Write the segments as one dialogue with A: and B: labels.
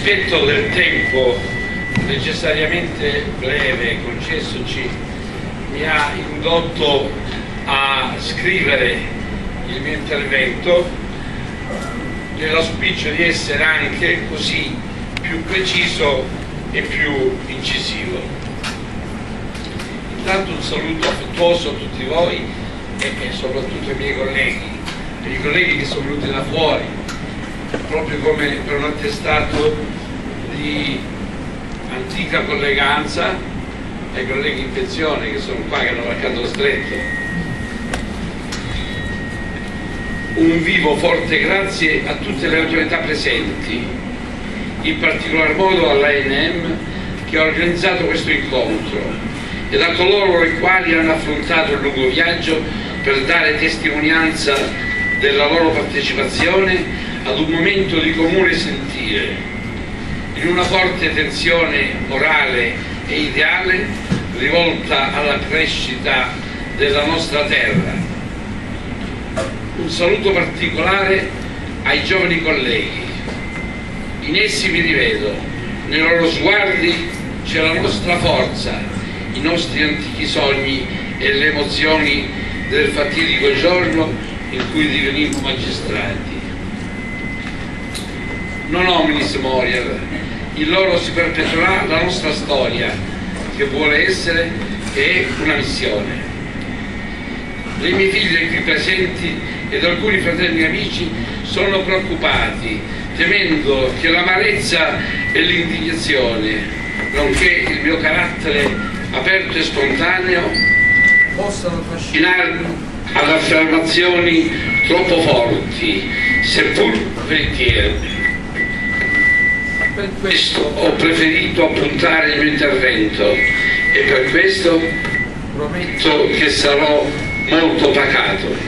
A: rispetto del tempo necessariamente breve concessoci mi ha indotto a scrivere il mio intervento nell'auspicio di essere anche così più preciso e più incisivo. Intanto un saluto affettuoso a tutti voi e soprattutto ai miei colleghi che sono venuti da fuori, proprio come per un attestato di antica colleganza, ai colleghi in pensione che sono qua, che hanno marcato lo stretto. Un vivo forte grazie a tutte le autorità presenti, in particolar modo all'ANM che ha organizzato questo incontro ed a coloro i quali hanno affrontato il lungo viaggio per dare testimonianza della loro partecipazione ad un momento di comune sentire, in una forte tensione morale e ideale rivolta alla crescita della nostra terra. Un saluto particolare ai giovani colleghi. In essi mi rivedo, nei loro sguardi c'è la nostra forza, i nostri antichi sogni e le emozioni del fatidico giorno in cui divenimmo magistrati. Non hominis moriar, in loro si perpetuerà la nostra storia, che vuole essere e è una missione. Le mie figlie qui presenti ed alcuni fratelli e amici sono preoccupati, temendo che l'amarezza e l'indignazione, nonché il mio carattere aperto e spontaneo, possano trascinarmi ad affermazioni troppo forti, seppur veritiere. Per questo ho preferito appuntare il mio intervento e per questo prometto che sarò molto pacato.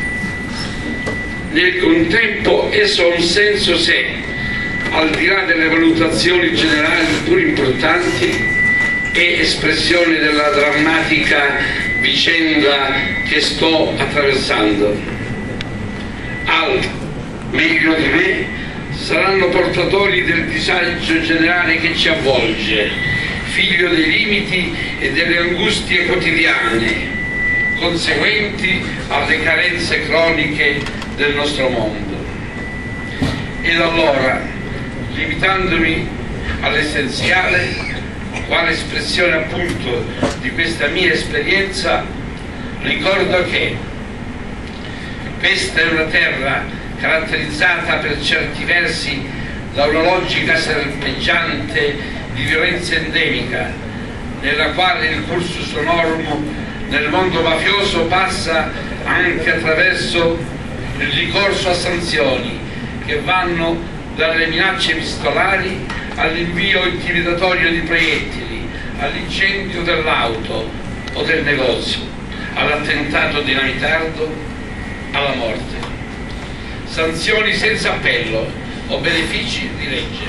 A: Nel contempo esso ha un senso se, al di là delle valutazioni generali pur importanti, è espressione della drammatica vicenda che sto attraversando. Altri, meglio di me, saranno portatori del disagio generale che ci avvolge, figlio dei limiti e delle angustie quotidiane, conseguenti alle carenze croniche del nostro mondo. Ed allora, limitandomi all'essenziale, quale espressione appunto di questa mia esperienza, ricordo che questa è una terra caratterizzata per certi versi da una logica serpeggiante di violenza endemica, nella quale il cursus honorum nel mondo mafioso passa anche attraverso il ricorso a sanzioni che vanno dalle minacce epistolari all'invio intimidatorio di proiettili, all'incendio dell'auto o del negozio, all'attentato dinamitardo, alla morte. Sanzioni senza appello o benefici di legge.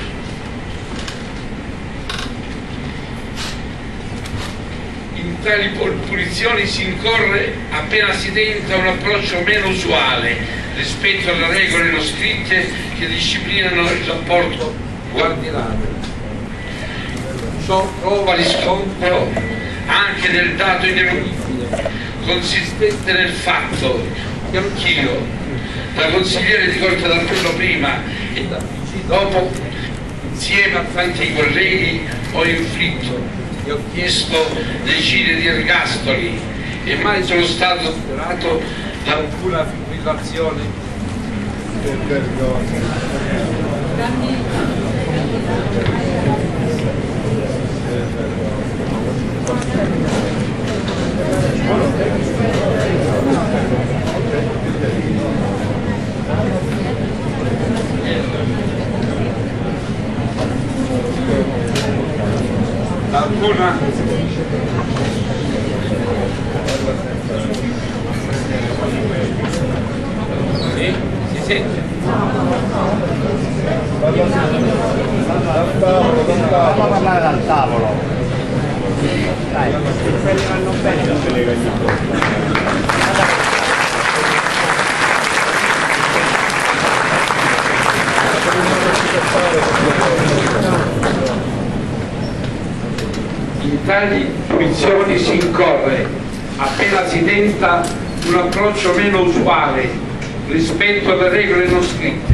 A: In tali punizioni si incorre appena si tenta un approccio meno usuale rispetto alle regole non scritte che disciplinano il rapporto guardiano. Ciò trova riscontro anche nel dato ineludibile, consistente nel fatto che anch'io, da consigliere di Corte d'Appello prima e da PC dopo, insieme a tanti colleghi ho inflitto e ho chiesto decine di ergastoli e mai sono stato sfiorato da alcuna fibrillazione. Alcuna sì, si sente.
B: Andiamo a parlare dal tavolo. Dai, quelli vanno bene, non se le gagnano.
A: tali missioni si incorre appena si tenta un approccio meno usuale rispetto alle regole non scritte.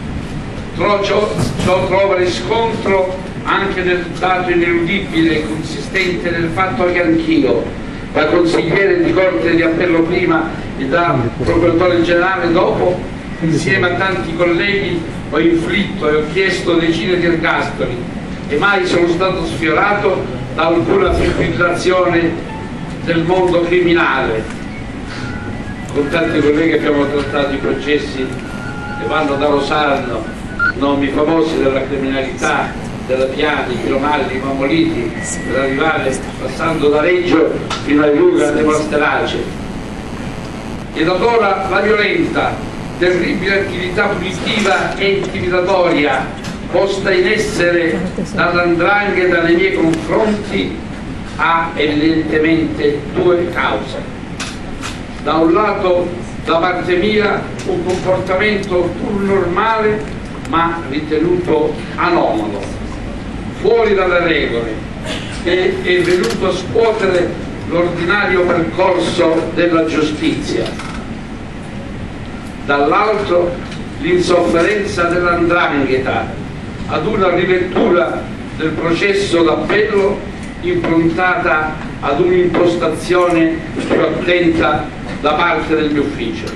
A: Ciò trova riscontro anche nel dato ineludibile e consistente del fatto che anch'io, da consigliere di Corte di Appello prima e da procuratore generale dopo, insieme a tanti colleghi ho inflitto e ho chiesto decine di ergastoli e mai sono stato sfiorato da alcuna infiltrazione del mondo criminale. Con tanti colleghi abbiamo trattato i processi che vanno da Rosarno, nomi famosi della criminalità, della Piani, Piromalli, Mammoliti, per arrivare passando da Reggio fino a Luca e Monasterace. Ed allora la violenta, terribile attività punitiva e intimidatoria posta in essere dall''ndrangheta nei miei confronti ha evidentemente due cause. Da un lato, da parte mia, un comportamento pur normale ma ritenuto anomalo, fuori dalle regole, che è venuto a scuotere l'ordinario percorso della giustizia. Dall'altro, l'insofferenza dell''ndrangheta ad una rilettura del processo d'appello improntata ad un'impostazione più attenta da parte del mio ufficio.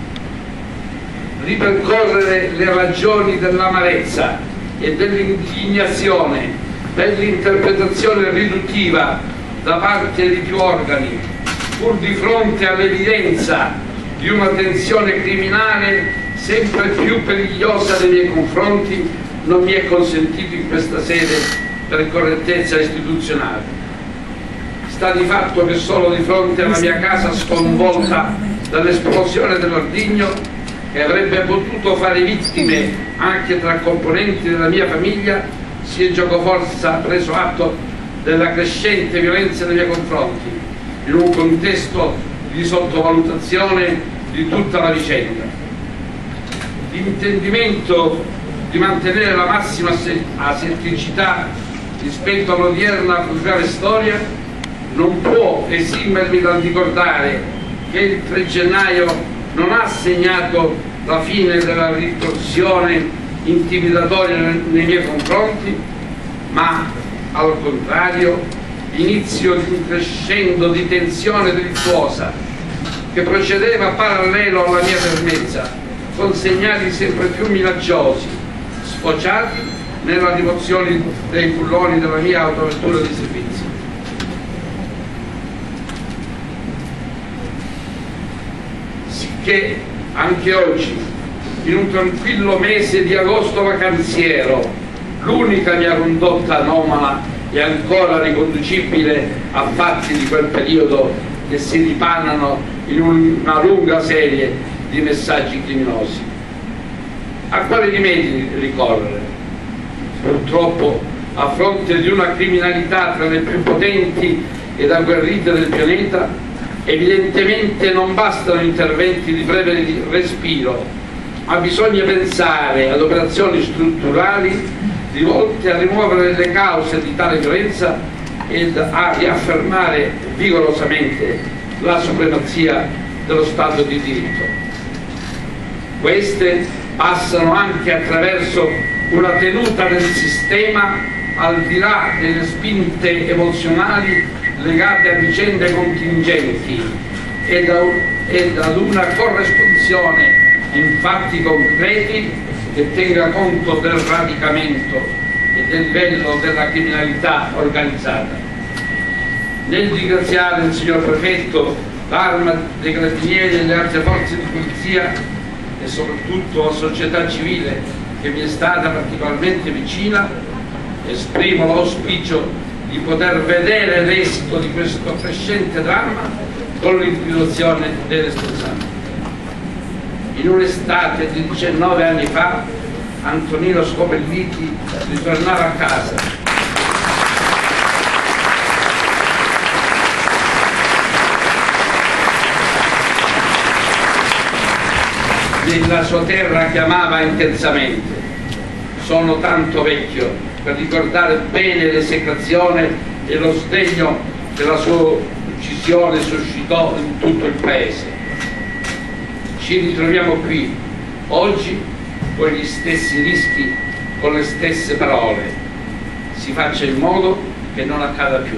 A: Ripercorrere le ragioni dell'amarezza e dell'indignazione per l'interpretazione riduttiva da parte di più organi, pur di fronte all'evidenza di una tensione criminale sempre più perigliosa nei miei confronti, non mi è consentito in questa sede per correttezza istituzionale. Sta di fatto che solo di fronte alla mia casa sconvolta dall'esplosione dell'ordigno, che avrebbe potuto fare vittime anche tra componenti della mia famiglia, si è giocoforza preso atto della crescente violenza nei miei confronti, in un contesto di sottovalutazione di tutta la vicenda. L'intendimento di mantenere la massima asetticità rispetto all'odierna fulgare storia non può esimermi dal ricordare che il 3 gennaio non ha segnato la fine della ritorsione intimidatoria nei miei confronti, ma al contrario l'inizio di un crescendo di tensione delittuosa che procedeva parallelo alla mia fermezza, con segnali sempre più minacciosi, sfociati nella rimozione dei bulloni della mia autovettura di servizio. Sicché anche oggi, in un tranquillo mese di agosto vacanziero, l'unica mia condotta anomala è ancora riconducibile a fatti di quel periodo che si ripanano in una lunga serie di messaggi criminosi. A quali rimedi ricorrere? Purtroppo, a fronte di una criminalità tra le più potenti ed agguerrite del pianeta, evidentemente non bastano interventi di breve respiro, ma bisogna pensare ad operazioni strutturali rivolte a rimuovere le cause di tale violenza ed a riaffermare vigorosamente la supremazia dello Stato di diritto. Queste passano anche attraverso una tenuta del sistema al di là delle spinte emozionali legate a vicende contingenti ed ad una corresponsione in fatti concreti che tenga conto del radicamento e del livello della criminalità organizzata. Nel ringraziare il signor Prefetto, l'Arma dei Carabinieri e le altre forze di polizia e soprattutto la società civile che mi è stata particolarmente vicina, esprimo l'auspicio di poter vedere l'esito di questo crescente dramma con l'individuazione dei responsabili. In un'estate di 19 anni fa, Antonino Scopelliti ritornava a casa. Nella sua terra che amava intensamente. Sono tanto vecchio per ricordare bene l'esecrazione e lo sdegno che la sua uccisione suscitò in tutto il paese. Ci ritroviamo qui oggi con gli stessi rischi, con le stesse parole. Si faccia in modo che non accada più.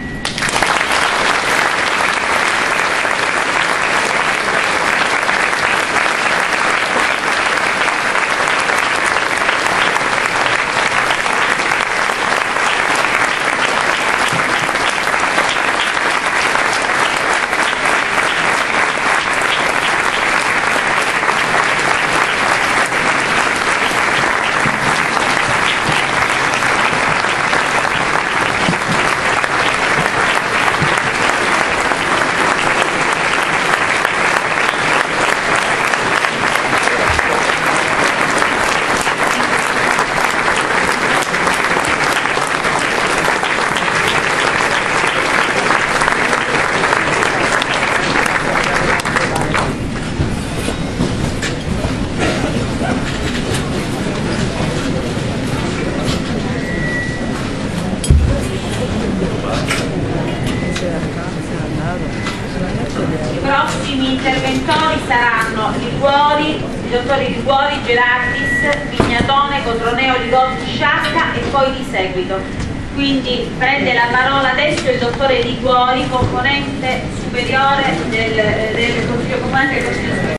C: I prossimi interventori saranno i dottori Liguori, Gerardis, Vignatone, Cotroneo, Ligotti, Sciasca e poi di seguito. Quindi prende la parola adesso il dottore Liguori, componente superiore del Consiglio Comunale del Consiglio Superiore.